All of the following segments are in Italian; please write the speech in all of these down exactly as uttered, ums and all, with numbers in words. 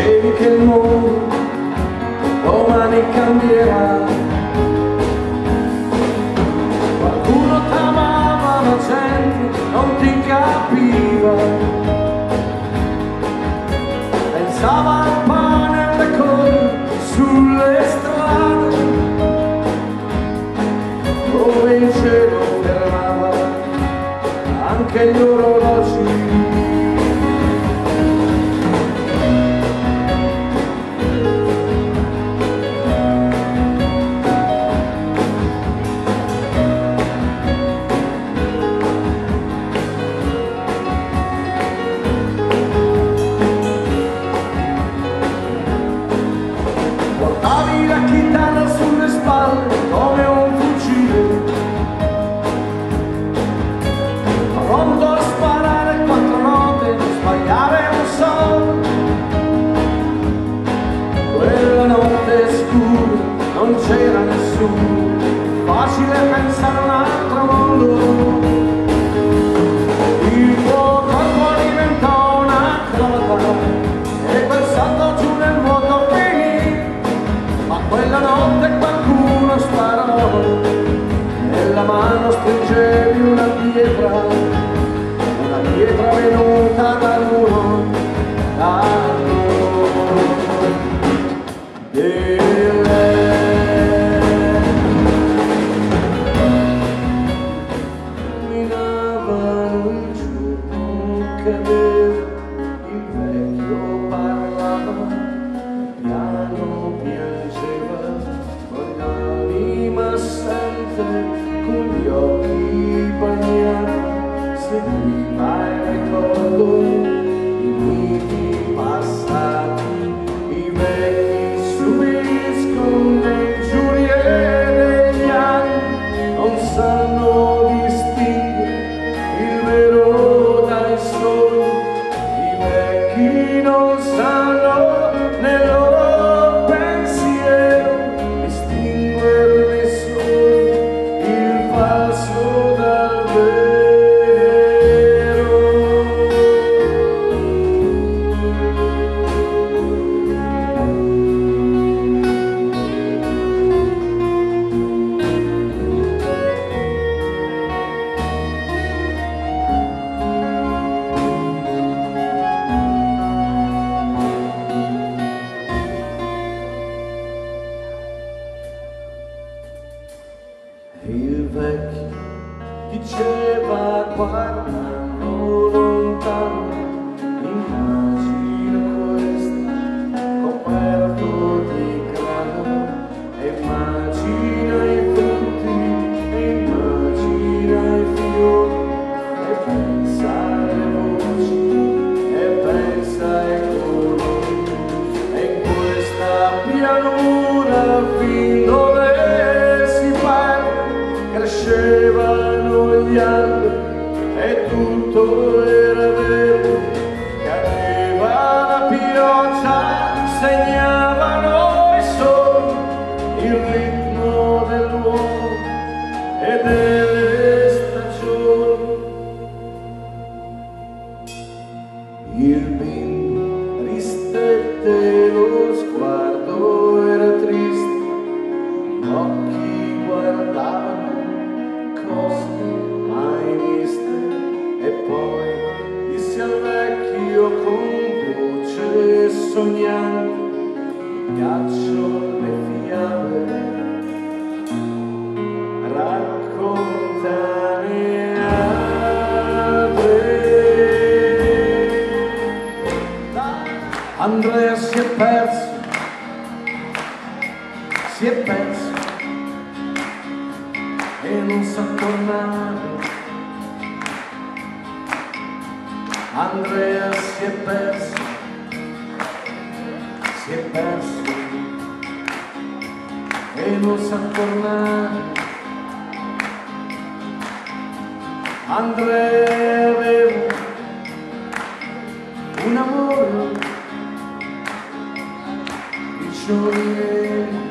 dicevi che il mondo domani cambierà. Qualcuno t'amava, la gente non ti capiva. Pensava al pane e alle cose sulle strade, dove il cielo fermava anche gli orologi. Portavi la chitarra sulle spalle come un fucile, pronto a sparare quattro note, non sbagliare un sol. Quella notte scura non c'era nessuno, facile pensare a un altro mondo. Il tuo corpo diventò una cronaca e quel salto giù nel vuoto finì. Ma quella notte qualcuno sparò, nella mano stringevi una pietra, una pietra venuta dall'uno, dall'uno di lei. Illuminavano il giorno, cadeva, il vecchio parlava, piano piangeva, con l'anima assente, con gli occhi bagnati, seguiva il ricordo, i miti passati, i vecchi subiscono le ingiurie degli anni, non sanno distinguere il vero dai sogni, i vecchi non sanno nel loro pensiero distinguere nei sogni il falso dal vero. Il vecchio diceva guardando lontano, immagina questo coperto di grano, immagina i frutti, immagina i fiori, e pensa alle voci, e pensa ai colori, e in questa pianura fin dove crescevano gli alberi e tutto era verde, cadeva la pioggia, segnavano i sogni, il ritmo dell'uomo e delle stagioni. Il bimbo ristette, lo sguardo era triste, gli occhi guardavano cose mai viste, e poi disse al vecchio con voce sognante: mi piacciono le fiabe, raccontane a te. Andrea si è perso, si è perso e non sa tornare. Andrea si è perso, si è perso e non sa tornare. Andrea aveva un amore picciolino.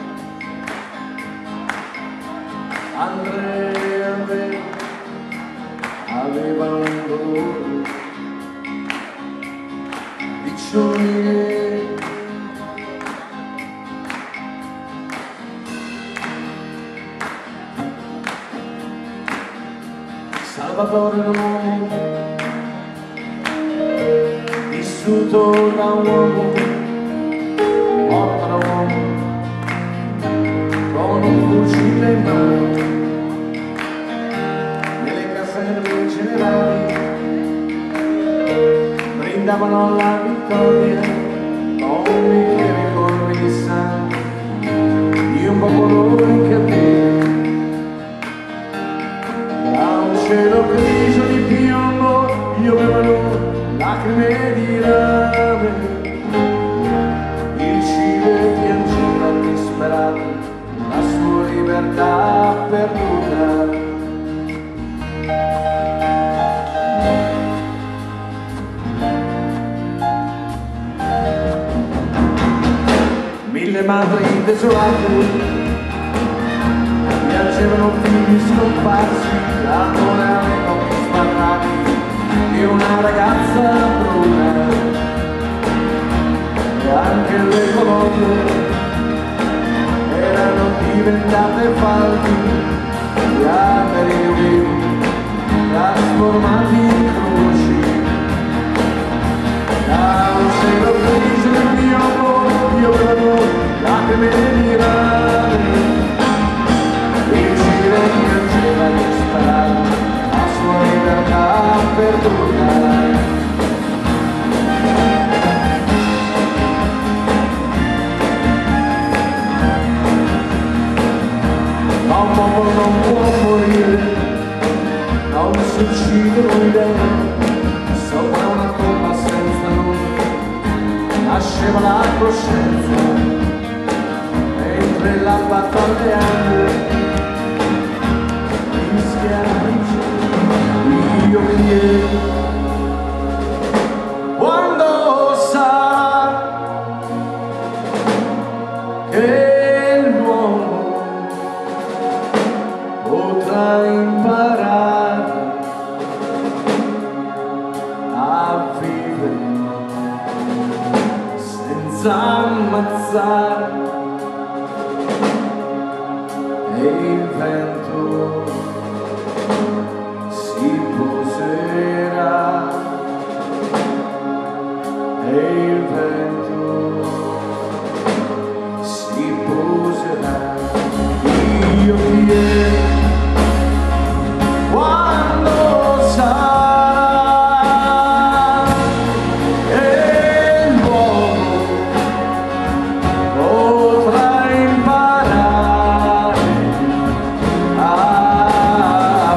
Andrea aveva, aveva un dolore picciolino. Salvatore Romano, vissuto da un uomo, morto da un uomo, con un fucile in mano, nelle caserme generali, brindavano alla vittoria, con un bicchiere colmi di sangue, di un popolo incapito. Cielo grigio di piombo, piovevano lacrime di rame. Il Cile piangeva disperato la sua libertà perduta. Mille madri desolate piangevano figli scomparsi, l'amore alle occhi sbarrati di una ragazza bruna. E anche le colonne erano diventate falchi, gli alberi di ulivo trasformati in croci. Da un cielo grigio di piombo piovevano lacrime di rame. Il Cile piangeva disperato la sua libertà perduta. Ma un popolo non può morire, non si uccidono idee, sopra una tomba senza nome nasceva la coscienza, mentre la battaglia io mi chiedo quando sarà che l'uomo potrà imparare a vivere senza ammazzare e il vento si poserà e il vento si poserà. Io chiedo quando sarà che l'uomo potrà imparare a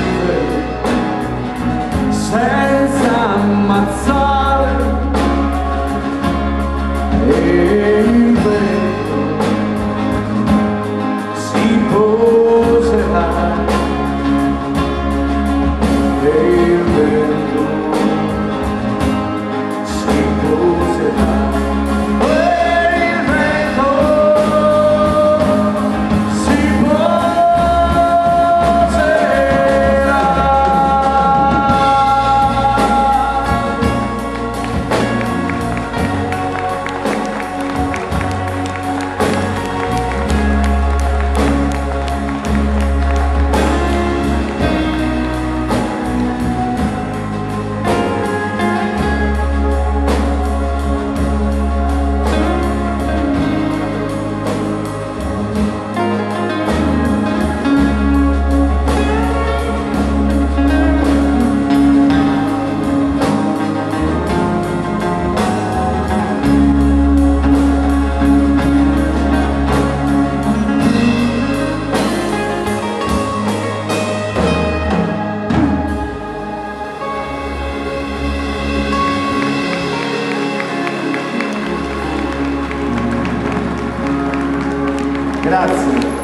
senza ammazzare e il vento si poserà e il vento si poserà e il vento si Grazie.